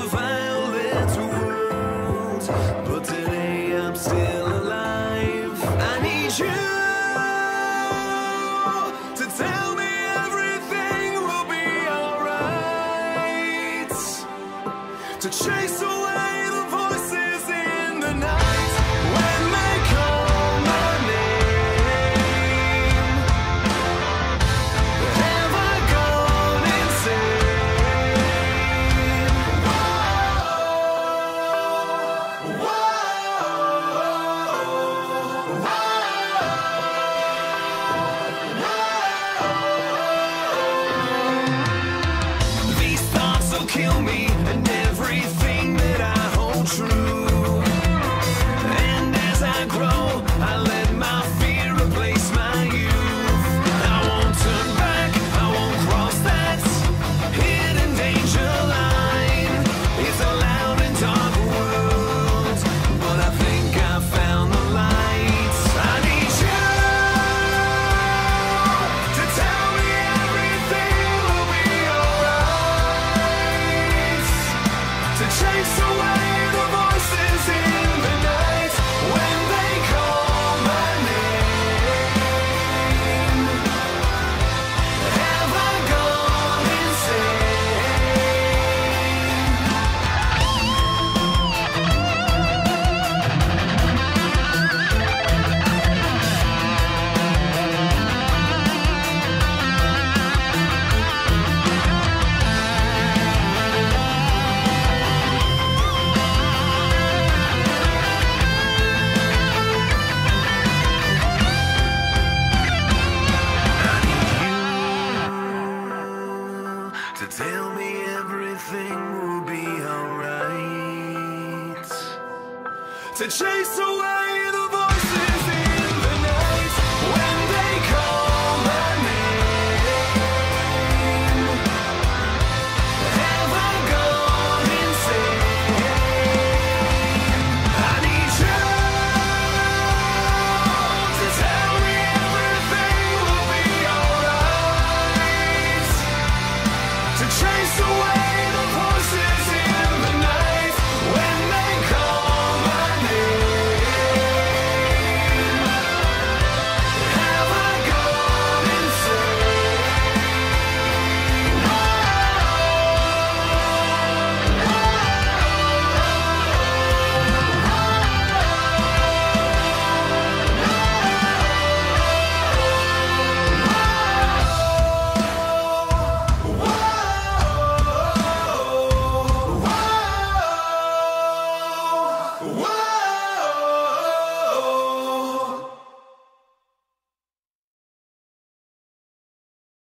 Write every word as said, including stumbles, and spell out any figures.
violet world, but today I'm still alive. I need you to tell me everything will be alright, to chase away the voices in the night when they call my name. Have I gone insane? Whoa, whoa. These thoughts will kill me and everything that I hold true. And as I grow, I let my fear replace my youth. I won't turn back, I won't cross that hidden danger line. It's a loud and dark world, but I think I found the light. I need you to tell me everything will be alright, to chase away the voices in the night when they call my name. Have I gone to tell me everything will be alright, to chase away